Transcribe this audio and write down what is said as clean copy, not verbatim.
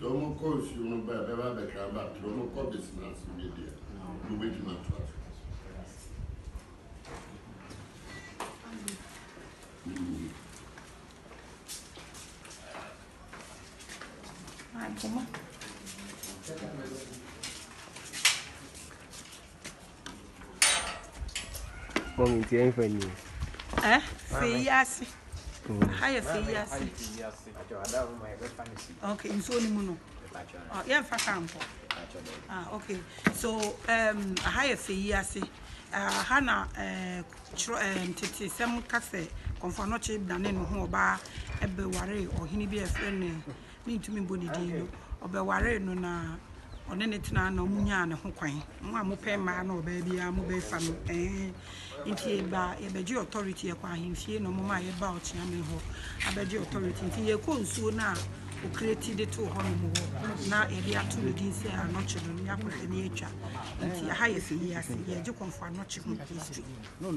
Don't cause you know by the other camera, don't call this nurse media. You wait to not trust. Come on. Mommy, it's any funny. Say yes. Higher say yes. Okay, it's only mono. Yeah, for camp. Okay. So, higher say yes. Hannah, Titi, some cafe, confonoche, Danen, who bar, a beware, or he be a friend, need to me body deal, or beware, no na. On any time, no munya, who quain. Mamma pay man or baby, I'm a family. If ye by a beji authority acquire him, she no more about Yamiho. I beg your authority. If you call soon now, who created the 2 honeymoon. Now, if you are 2 begins, are not children, you have nature. If you hire for years, you come for not chicken history.